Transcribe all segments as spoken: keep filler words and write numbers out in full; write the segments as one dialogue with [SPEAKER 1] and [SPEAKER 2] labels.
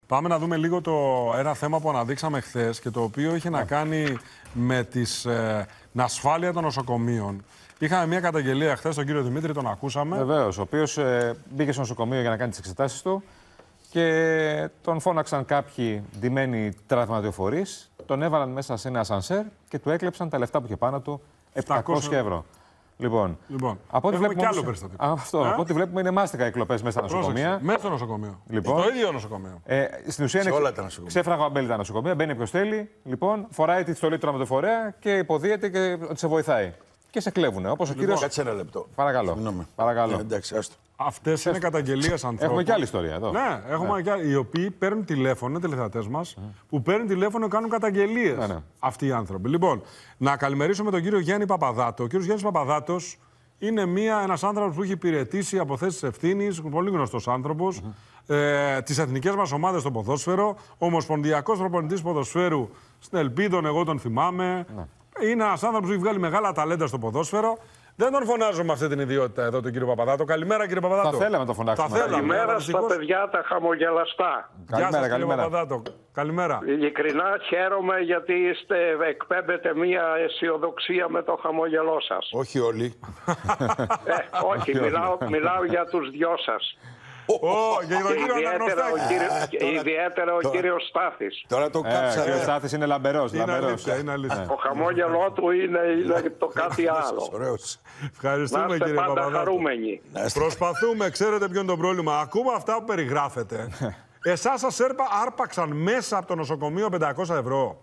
[SPEAKER 1] Πάμε να δούμε λίγο το, ένα θέμα που αναδείξαμε χθες και το οποίο είχε να κάνει με τις, ε, την ασφάλεια των νοσοκομείων. Είχαμε μια καταγγελία χθες στον κύριο Δημήτρη, τον ακούσαμε.
[SPEAKER 2] Βεβαίως, ο οποίος ε, μπήκε στο νοσοκομείο για να κάνει τις εξετάσεις του και τον φώναξαν κάποιοι ντυμένοι τραυματιοφορείς, τον έβαλαν μέσα σε ένα ασανσέρ και του έκλεψαν τα λεφτά που είχε πάνω του, επτακόσια ευρώ. Λοιπόν,
[SPEAKER 1] λοιπόν
[SPEAKER 2] από ό,τι βλέπουμε,
[SPEAKER 1] και άλλο περιστατικό.
[SPEAKER 2] Αυτό, από ό,τι βλέπουμε είναι μάστιγα οι κλοπές μέσα στα νοσοκομεία.
[SPEAKER 1] Μέσα στο νοσοκομείο.
[SPEAKER 2] Λοιπόν,
[SPEAKER 1] στο ίδιο νοσοκομείο.
[SPEAKER 2] Ε, στην ουσία είναι ξέφραγο αμπέλι τα νοσοκομεία. Μπαίνει όποιος θέλει, λοιπόν, φοράει τη στολή του τραυματοφορέα και υποδίεται και ότι σε βοηθάει. Και σε κλέβουνε. Όπως ο
[SPEAKER 3] λοιπόν,
[SPEAKER 2] κύριος.
[SPEAKER 3] Κάτσε ένα λεπτό.
[SPEAKER 2] Παρακαλώ. Παρακαλώ.
[SPEAKER 3] Ε, εντάξει, άστο.
[SPEAKER 1] Αυτές είναι καταγγελίες ανθρώπων.
[SPEAKER 2] Έχουμε και άλλη ιστορία εδώ.
[SPEAKER 1] Ναι, έχουμε ναι. και άλλοι. Οι οποίοι παίρνουν τηλέφωνο, είναι τηλεθεατές μας, mm. που παίρνουν τηλέφωνο και κάνουν καταγγελίες. Ναι, ναι. Αυτοί οι άνθρωποι. Λοιπόν, να καλημερίσουμε τον κύριο Γιάννη Παπαδάτο. Ο κύριος Γιάννης Παπαδάτος είναι μια, ένας άνθρωπος που έχει υπηρετήσει από θέσεις ευθύνης, πολύ γνωστός άνθρωπος, mm-hmm. ε, τις εθνικές μας ομάδες στο ποδόσφαιρο, ομοσπονδιακός προπονητής ποδοσφαίρου στην Ελπίδων, εγώ τον θυμάμαι. Mm. Είναι ένας άνθρωπος που έχει βγάλει μεγάλα ταλέντα στο ποδόσφαιρο. Δεν τον φωνάζω με αυτή την ιδιότητα εδώ τον κύριο Παπαδάτο. Καλημέρα κύριε Παπαδάτο.
[SPEAKER 2] Θα θέλαμε να τον φωνάξουμε.
[SPEAKER 4] Καλημέρα στα παιδιά τα χαμογελαστά.
[SPEAKER 1] Γεια σας κύριε Παπαδάτο. Καλημέρα.
[SPEAKER 4] Ειλικρινά χαίρομαι γιατί είστε, εκπέμπετε μια αισιοδοξία με το χαμογελό σας.
[SPEAKER 3] Όχι όλοι.
[SPEAKER 4] ε, όχι, μιλάω, μιλάω για τους δυο σας.
[SPEAKER 1] Oh, και
[SPEAKER 4] ιδιαίτερα ο, κύριο, ιδιαίτερα ο κύριος Στάθης.
[SPEAKER 3] Τώρα το κάψα.
[SPEAKER 2] Ο κύριος Στάθης είναι λαμπερός.
[SPEAKER 1] Είναι αλήθεια, είναι αλήθεια.
[SPEAKER 4] Ο χαμόγελό του είναι, είναι το κάτι άλλο.
[SPEAKER 1] Ευχαριστούμε
[SPEAKER 4] να είστε
[SPEAKER 1] κύριε
[SPEAKER 4] πάντα
[SPEAKER 1] Παπαδάτο.
[SPEAKER 4] Χαρούμενοι.
[SPEAKER 1] Προσπαθούμε, ξέρετε ποιο είναι το πρόβλημα. Ακούμε αυτά που περιγράφετε. Εσάς σας άρπαξαν μέσα από το νοσοκομείο πεντακόσια ευρώ.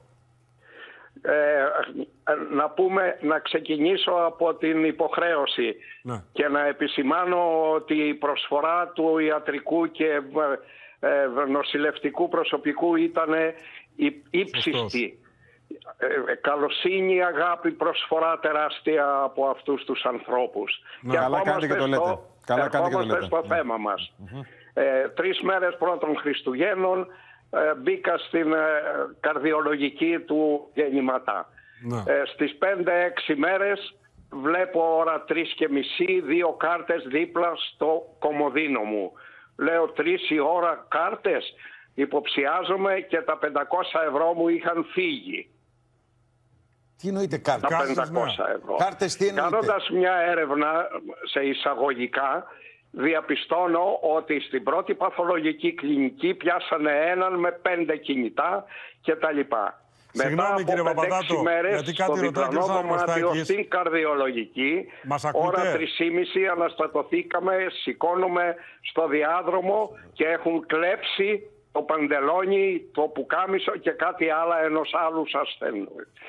[SPEAKER 4] Ε, να πούμε, να ξεκινήσω από την υποχρέωση ναι. και να επισημάνω ότι η προσφορά του ιατρικού και ε, νοσηλευτικού προσωπικού ήταν ύψιστη. Ε, καλοσύνη, αγάπη, προσφορά τεράστια από αυτούς τους ανθρώπους.
[SPEAKER 2] Ναι,
[SPEAKER 4] και
[SPEAKER 2] καλά κάνετε και το λέτε. Καλά κάνετε και το λέτε.
[SPEAKER 4] στο
[SPEAKER 2] ναι.
[SPEAKER 4] θέμα μας.
[SPEAKER 2] Mm-hmm.
[SPEAKER 4] ε, τρεις μέρες πρώτων Χριστουγέννων μπήκα στην ε, καρδιολογική του γεννηματά. Ναι. Ε, στις πέντε έξι μέρες βλέπω ώρα τρεις και μισή, δύο κάρτες δίπλα στο κομοδίνο μου. Λέω τρεις η ώρα κάρτες, υποψιάζομαι και τα πεντακόσια ευρώ μου είχαν φύγει.
[SPEAKER 3] Τι εννοείται κάρτες?
[SPEAKER 4] Τα πεντακόσια ευρώ.
[SPEAKER 3] Κάρτες τι εννοείται?
[SPEAKER 4] Κάνοντας μια έρευνα σε εισαγωγικά, διαπιστώνω ότι στην πρώτη παθολογική κλινική πιάσανε έναν με πέντε κινητά κτλ.
[SPEAKER 1] Συγγνώμη κύριε Παπαδάτο, γιατί κάτι ρωτάει και ο Αναγνωστάκης.
[SPEAKER 4] Στην καρδιολογική, ώρα τρεις και μισή αναστατωθήκαμε, σηκώνουμε στο διάδρομο και έχουν κλέψει το παντελόνι, το πουκάμισο και κάτι άλλα ενός άλλου ασθενού.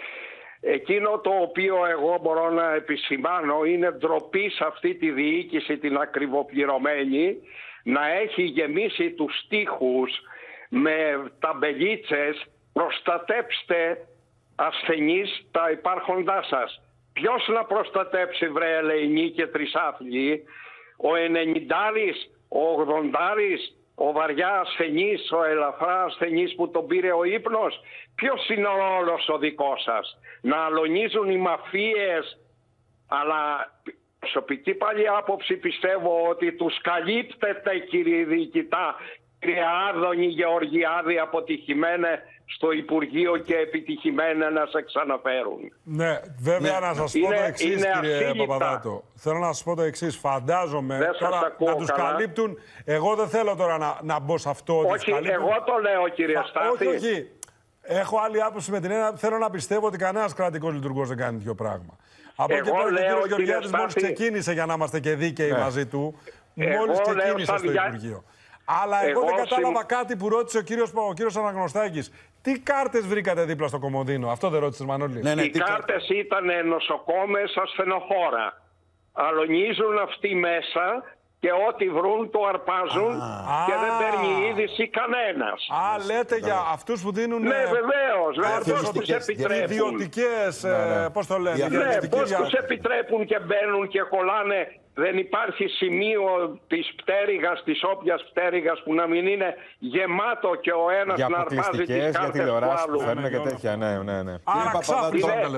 [SPEAKER 4] Εκείνο το οποίο εγώ μπορώ να επισημάνω είναι ντροπή σε αυτή τη διοίκηση την ακριβοπληρωμένη να έχει γεμίσει τους τοίχους με ταμπελίτσες «Προστατέψτε ασθενείς τα υπάρχοντά σας». Ποιος να προστατέψει βρε ελεηνοί και τρισάθλιοι? Ο ενενηντάρης, ο ογδοντάρης, ο βαριά ασθενής, ο ελαφρά ασθενής που τον πήρε ο ύπνος? Ποιος είναι ο ρόλος ο δικός σας? Να αλωνίζουν οι μαφίες? Αλλά προσωπική πάλι άποψη πιστεύω ότι τους καλύπτεται κύριε διοικητά, κύριε Άδωνη Γεωργιάδη, αποτυχημένε στο Υπουργείο και επιτυχημένα να σε ξαναφέρουν.
[SPEAKER 1] Ναι, βέβαια ναι. να σας
[SPEAKER 4] είναι,
[SPEAKER 1] πω το εξής κύριε
[SPEAKER 4] ασύλληπτα.
[SPEAKER 1] Παπαδάτο. Θέλω να σας πω το εξής. Φαντάζομαι τώρα να τους
[SPEAKER 4] καλά.
[SPEAKER 1] καλύπτουν. Εγώ δεν θέλω τώρα να, να μπω σε αυτό.
[SPEAKER 4] Όχι, εγώ το λέω κύριε Στάθη.
[SPEAKER 1] Όχι, όχι. Έχω άλλη άποψη με την έννοια. Θέλω να πιστεύω ότι κανένας κρατικός λειτουργός δεν κάνει τέτοιο πράγμα. Από εκεί πέρα ο κύριος Γεωργιάδης μόλις ξεκίνησε, για να είμαστε και δίκαιοι ναι. μαζί του, μόλις ξεκίνησε στο Υπουργείο. Αλλά εγώ, εγώ δεν κατάλαβα συμ... κάτι που ρώτησε ο κύριος, ο κύριος Αναγνωστάκης. Τι κάρτες βρήκατε δίπλα στο κομοδίνο? Αυτό δεν ρώτησες Μανώλη?
[SPEAKER 4] Ναι, ναι, οι κάρτες ήταν νοσοκόμες ασθενοφόρα. Αλωνίζουν αυτοί μέσα και ό,τι βρουν το αρπάζουν α, και α, δεν παίρνει είδηση κανένας.
[SPEAKER 1] Α, λέτε για αυτούς που δίνουν...
[SPEAKER 4] Ναι, βεβαίως. Αυτούς τους επιτρέπουν.
[SPEAKER 1] Ιδιωτικές, ναι. πώς το λένε?
[SPEAKER 4] Ναι, πώς τους επιτρέπουν και μπαίνουν και κολλάνε. Δεν υπάρχει σημείο της πτέρυγας, της όποιας πτέρυγας που να μην είναι γεμάτο και ο ένας να αρπάζει τις κάρτες του άλλου.
[SPEAKER 2] Για αποκλειστικές, για τηλεοράσεις που φέρνουν και τέτοια. Ναι, ναι, ναι.
[SPEAKER 1] Άρα ξάπλωσαν τα λεφτά.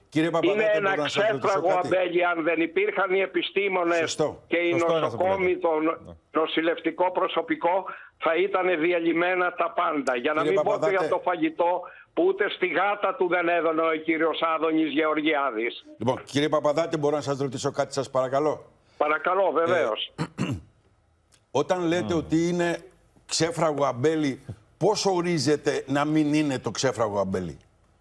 [SPEAKER 3] Κύριε Παπαδάτο,
[SPEAKER 4] είναι ένα ξέφραγο αμπέλι. Αν δεν υπήρχαν οι επιστήμονες Σωστό. και οι Σωστό νοσοκόμοι, το νοσηλευτικό προσωπικό, θα ήταν διαλυμένα τα πάντα. Για να Κύριε μην Παπαδάτε... πω για το φαγητό, που ούτε στη γάτα του δεν έδωνε ο κύριος Άδωνης Γεωργιάδης.
[SPEAKER 3] Λοιπόν, κύριε Παπαδάτε, μπορώ να σας ρωτήσω κάτι, σας παρακαλώ.
[SPEAKER 4] Παρακαλώ, βεβαίως.
[SPEAKER 3] Ε, όταν λέτε mm. ότι είναι ξέφραγο αμπέλι, πώς ορίζετε να μην είναι το ξέφραγο αμπέλι?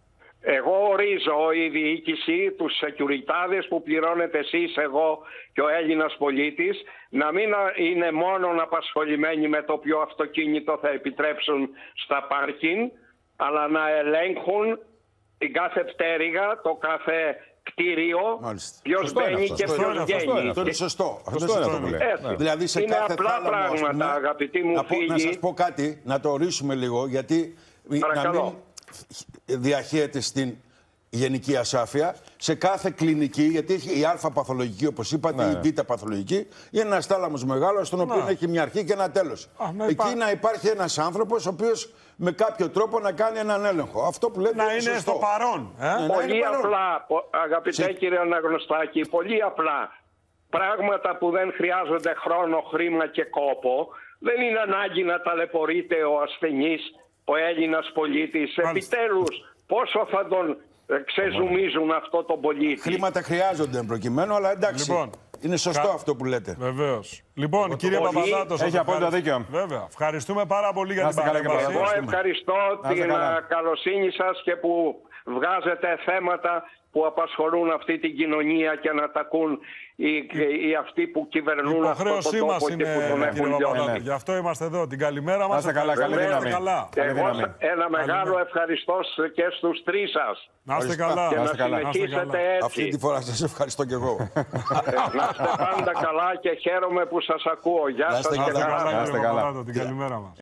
[SPEAKER 4] Εγώ ορίζω η διοίκηση, τους σεκιουριτάδες που πληρώνετε εσείς, εγώ και ο Έλληνας πολίτης, να μην είναι μόνο απασχολημένοι με το ποιο αυτοκίνητο θα επιτρέψουν στα πάρκινγκ, αλλά να ελέγχουν την κάθε πτέρυγα, το κάθε κτίριο, ποιος μπαίνει και ποιος βγαίνει.
[SPEAKER 3] Αυτό είναι σωστό.
[SPEAKER 2] Αυτό είναι αυτό που λέει.
[SPEAKER 3] Δηλαδή σε
[SPEAKER 4] είναι
[SPEAKER 3] κάθε
[SPEAKER 4] απλά πράγματα, πούμε, αγαπητοί μου
[SPEAKER 3] να
[SPEAKER 4] φίλοι.
[SPEAKER 3] Πω, να σας πω κάτι, να το ορίσουμε λίγο, γιατί Παρακαλώ. να μην διαχέεται στην γενική ασάφεια. Σε κάθε κλινική, γιατί έχει η Α παθολογική, όπως είπατε, ναι. η Β παθολογική, είναι ένας θάλαμος μεγάλος, στον οποίο έχει μια αρχή και ένα τέλος. Α, ναι, Εκεί υπά... να υπάρχει ένας άνθρωπος, ο οποίος με κάποιο τρόπο να κάνει έναν έλεγχο. Αυτό που λέτε
[SPEAKER 1] να
[SPEAKER 3] είναι,
[SPEAKER 1] είναι
[SPEAKER 3] σωστό.
[SPEAKER 1] στο παρόν. Ε?
[SPEAKER 4] Πολύ
[SPEAKER 3] είναι
[SPEAKER 4] απλά, αγαπητέ Σε... κύριε Αναγνωστάκη, πολύ απλά. Πράγματα που δεν χρειάζονται χρόνο, χρήμα και κόπο, δεν είναι ανάγκη να ταλαιπωρείται ο ασθενής, ο Έλληνας πολίτης. Επιτέλους, πόσο θα τον ξεζουμίζουν αυτό τον πολίτη?
[SPEAKER 3] Χρήματα χρειάζονται προκειμένου, αλλά εντάξει. Λοιπόν, είναι σωστό κα... αυτό που λέτε.
[SPEAKER 1] Βεβαίως. Λοιπόν, το κύριε Παπαδάτο,
[SPEAKER 2] έχει απόλυτα δίκιο.
[SPEAKER 1] Βέβαια. Ευχαριστούμε πάρα πολύ για την παρέμβαση.
[SPEAKER 4] Εγώ ευχαριστώ την καλοσύνη σας και που βγάζετε θέματα που απασχολούν αυτή την κοινωνία και να τα ακούν οι, οι αυτοί που κυβερνούν
[SPEAKER 1] η
[SPEAKER 4] αυτό το τόπο
[SPEAKER 1] είναι,
[SPEAKER 4] και που τον έχουν λιώσει.
[SPEAKER 1] Γι' αυτό είμαστε εδώ. Την καλημέρα μας.
[SPEAKER 2] Να είστε καλά, καλή δύναμη.
[SPEAKER 4] Και εγώ ένα μεγάλο ευχαριστώ και στους τρεις σας.
[SPEAKER 1] Να είστε καλά.
[SPEAKER 4] Και να,
[SPEAKER 1] να
[SPEAKER 4] συνεχίσετε έτσι.
[SPEAKER 3] Αυτή τη φορά σας ευχαριστώ και εγώ.
[SPEAKER 4] Να είστε πάντα καλά και χαίρομαι που σας ακούω. Γεια σας και καλά.
[SPEAKER 1] Να είστε καλά. Την καλημέρα μας.